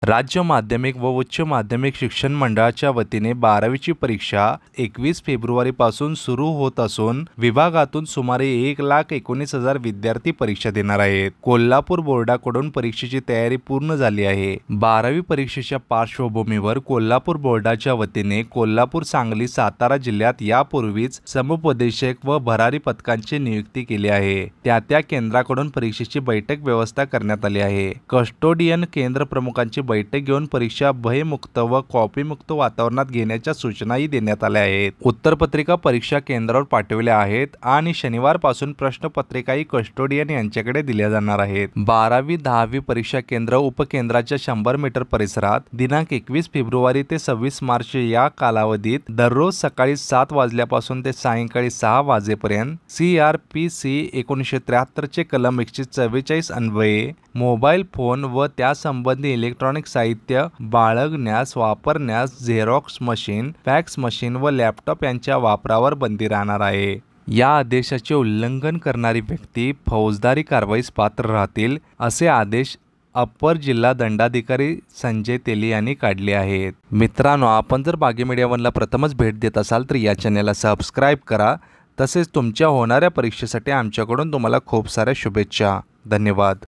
राज्य माध्यमिक व उच्च माध्यमिक शिक्षण मंडळाच्या वतीने 12वीची परीक्षा 21 फेब्रुवारीपासून सुरू होत असून विभागातून सुमारे 1,19,000 विद्यार्थी परीक्षा देणार आहेत। कोल्हापूर बोर्डाकडून परीक्षेची तयारी पूर्ण झाली आहे। 12वी परीक्षेच्या पार्श्वभूमीवर कोल्हापूर बोर्डाच्या वतीने कोल्हापूर, सांगली, सातारा जिल्ह्यात यापूर्वीच समुपदेशक व भरारी पथकांची नियुक्ती केली आहे। त्या केंद्राकडून परीक्षेची बैठक व्यवस्था करण्यात आली आहे। कस्टोडियन केंद्र प्रमुखांची बैठक घेऊन परीक्षा भयमुक्त व कॉपीमुक्त वातावरणात घेण्याच्या सूचनाही देण्यात आल्या आहेत। उत्तरपत्रिका परीक्षा केंद्रावर पाठवल्या आहेत आणि शनिवारपासून प्रश्नपत्रिकाही कस्टोडियन यांच्याकडे दिल्या जाणार आहेत। 12वी 10वी परीक्षा केंद्र उपकेंद्राच्या 100 मीटर परिसरात दिनांक 21 फेब्रुवारी ते 26 मार्च या कालावधीत दररोज सकाळी 7 वाजल्यापासून ते सायंकाळी 6 वाजेपर्यंत CRPC 1973 चे कलम 144 अन्वये मोबाईल फोन व त्यासंबंधी इलेक्ट्रॉनिक साहित्य बाळगण्यास, वापरण्यास झेरॉक्स मशीन, फॅक्स मशीन व लॅपटॉप यांच्या वापरावर बंदी राहणार आहे। या आदेशाचे उल्लंघन करणारी व्यक्ती फौजदारी कारवाईस पात्र राहतील, असे आदेश अप्पर जिल्हा दंडाधिकारी संजय तेली यांनी काढले आहेत। मित्रांनो, आपण जर बागी मीडिया वनला प्रथमच भेट देत असाल तर या चॅनलला सबस्क्राईब करा। तसेच तुमच्या होणाऱ्या परीक्षेसाठी आमच्याकडून तुम्हाला खूप साऱ्या शुभेच्छा। धन्यवाद।